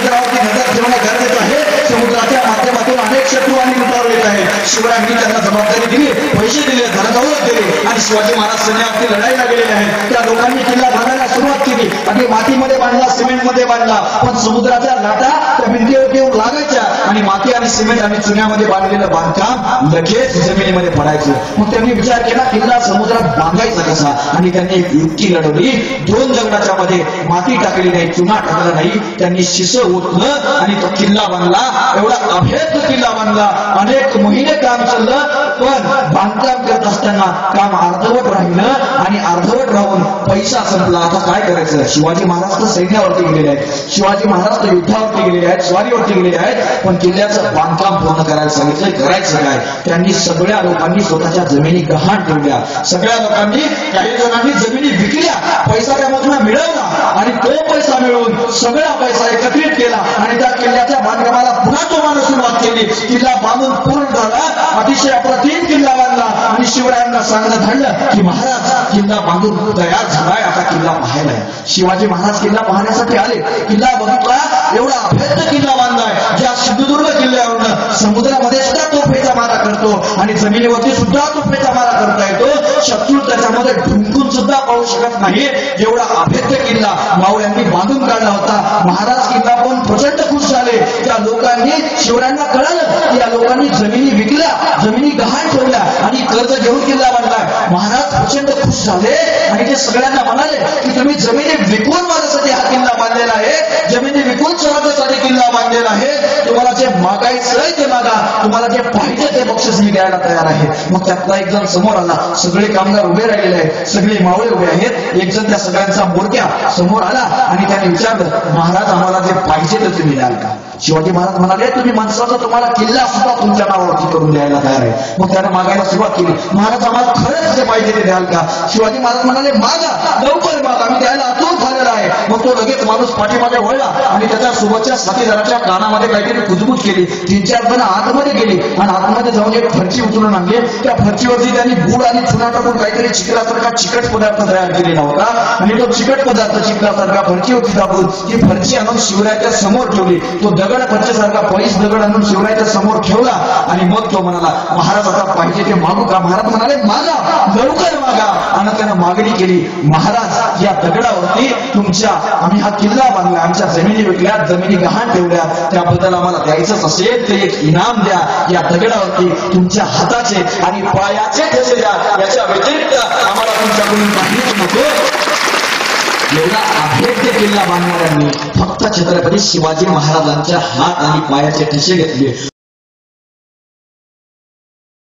समुद्रावरती नजर ठेवणं गरजेचं आहे. समुद्राच्या माध्यमातून अनेक शत्रू आणि लुटारू येत आहेत. शिवरायांनी त्यांना जबाबदारी दिली, पैसे दिले, धनदौलत दिली आणि शिवाजी महाराज सैन्यावरती लढाईला गेलेले आहेत. त्या लोकांनी किल्ला बांधायला सुरुवात केली. अगदी मातीमध्ये बांधला, सिमेंटमध्ये बांधला, पण समुद्राच्या लाटा त्या भिंतीवर येऊन लागायच्या आणि माती आणि सिमेंट आणि चुन्यामध्ये बांधलेलं बांधकाम लगेच जमिनीमध्ये पडायचं. मग त्यांनी विचार केला किल्ला समुद्रात बांधायचा कसा, आणि त्यांनी एक युक्ती लढवली. 2 दगडाच्या मध्ये माती टाकली नाही, चुना टाकला नाही, त्यांनी शिसं ओतलं आणि तो किल्ला बांधला. एवढा अभेद्य किल्ला बांधला. अनेक महिने काम चाललं, पण बांधकाम करत असताना काम अर्धवट राहिलं आणि अर्धवट राहून पैसा संपला. आता काय करायचं? शिवाजी महाराज तर सैन्यावरती गेलेले आहेत, शिवाजी महाराज तर युद्धावरती गेलेले आहेत, स्वारीवरती गेलेले आहेत, पण किल्ल्याचं बांधकाम पूर्ण करायला सांगितलं. करायचं काय? त्यांनी सगळ्या लोकांनी स्वतःच्या जमिनी गहाण ठेवल्या. सगळ्या लोकांनी, काही जणांनी जमिनी विकल्या, पैसा त्यामधून मिळवला आणि तो पैसा मिळवून सगळा पैसा एकत्रित केला आणि त्या किल्ल्याच्या बांधकामाला पुन्हा जोमानं सुरुवात केली. किल्ला बांधून पूर्ण झाला. अतिशय अप्रतिम किल्ला बांधला आणि शिवरायांना सांगण्यात धाडलं की महाराज किल्ला बांधून तयार झालाय, आता किल्ला पाहायला आहे. शिवाजी महाराज किल्ला पाहण्यासाठी आले. किल्ला बघितला. एवढा अभेद्य किल्ला बांधलाय, ज्या सिंधुदुर्ग किल्ल्यावरून समुद्रामध्ये सुद्धा तोफेचा मारा करतो आणि जमिनीवरती सुद्धा तोफेचा मारा करता येतो. शत्रू त्याच्यामध्ये ढुंकून सुद्धा पाहू शकत नाही. एवढा अभेद्य किल्ला मावळ्यांनी बांधून काढला होता. महाराज किल्ला पण प्रचंड खुश झाले. त्या लोकांनी, शिवरायांना कळालं की या लोकांनी जमिनी विकल्या, जमिनी गहाण ठेवल्या आणि कर्ज घेऊन किल्ला बांधलाय. महाराज प्रचंड खुश झाले आणि ते सगळ्यांना म्हणाले की तुम्ही जमिनी विकून माझ्यासाठी हा किल्ला बांधलेला आहे, जमिनी विकून स्वराज्यासाठी किल्ला बांधलेला आहे. तुम्हाला जे मागायचंय ते मागा, तुम्हाला जे पाहिजे ते बक्षीस मी द्यायला तयार आहे. मग त्यातला एक जण समोर आला. सगळे कामगार उभे राहिलेले आहेत, सगळे मावळे उभे आहेत. एक जण त्या सगळ्यांचा मोडक्या समोर आला आणि त्याने विचारलं, महाराज आम्हाला जे पाहिजे ते तुम्ही द्याल का? शिवाजी महाराज म्हणाले, तुम्ही माणसाचा तुम्हाला किल्ला सुद्धा तुमच्या नावावरती करून द्यायला तयार आहे. मग त्याने मागायला सुरुवात केली. महाराज आम्हाला खरंच जे पाहिजे ते द्याल का? शिवाजी महाराज म्हणाले, मागा, लवकर मागा, मी द्यायला आतुर झालेला आहे. मग तो लगेच माणूस पाठीमागे वळला आणि त्याच्या सोबतच्या साथीदाराच्या कानामध्ये काहीतरी कुजबूज केली. 3-4 जण आतमध्ये गेली आणि आतमध्ये जाऊन एक फरची उचलून आणली. त्या फरचीवरती त्यांनी गुड आणि चुना टाकून काहीतरी चिखलासारखा चिकट पदार्थ तयार केलेला होता आणि तो चिकट पदार्थ चिखलासारखा फरचीवरती टाकून ती फरची आणून शिवरायाच्या समोर ठेवली. तो दगड फरचीसारखा पैस दगड आणून शिवरायाच्या समोर ठेवला आणि मग तो म्हणाला, महाराज आता पाहिजे ते मागू का? महाराज म्हणाले, मागा, लवकर मागा. आणि त्यानं मागणी केली, महाराज या दगडावरती तुमच्या, आम्ही हा किल्ला बांधला, आमच्या जमिनी विकल्या, जमिनी गहाण ठेवल्या, त्याबद्दल आम्हाला द्यायचंच असेल ते एक इनाम द्या. या दगडावरती तुमच्या हाताचे आणि पायाचे ठसे द्या, याच्या व्यतिरिक्त आम्हाला तुमच्याकडून काहीच नको. एवढा अभेद्य किल्ला बांधणाऱ्यांनी फक्त छत्रपती शिवाजी महाराजांच्या हात आणि पायाचे ठसे घेतले.